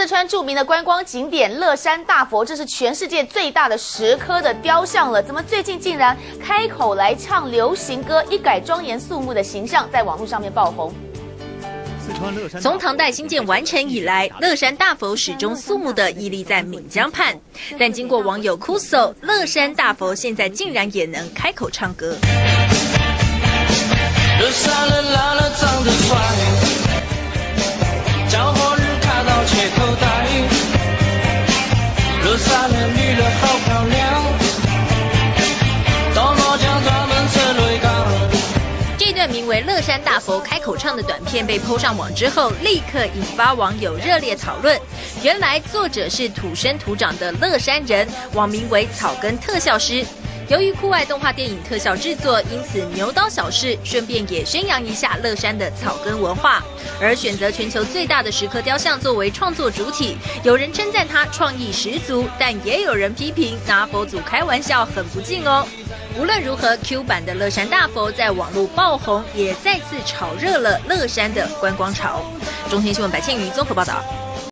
四川著名的观光景点乐山大佛，这是全世界最大的10颗的雕像了。怎么最近竟然开口来唱流行歌，一改庄严肃穆的形象，在网络上面爆红？ 从唐代兴建完成以来，乐山大佛始终肃穆地屹立在岷江畔。但经过网友哭诉，乐山大佛现在竟然也能开口唱歌。 乐山人老了长得帅，交火日看到切口袋。乐山的女人好漂亮，到麻将专门吃雷港。 这段名为《乐山大佛开口唱》的短片被PO上网之后，立刻引发网友热烈讨论。原来作者是土生土长的乐山人，网名为草根特效师。由于酷爱动画电影特效制作，因此牛刀小试，顺便也宣扬一下乐山的草根文化。而选择全球最大的10颗雕像作为创作主体，有人称赞他创意十足，但也有人批评拿佛祖开玩笑很不敬哦。 无论如何 ，Q 版的乐山大佛在网络爆红，也再次炒热了乐山的观光潮。中天新闻白倩瑜综合报道。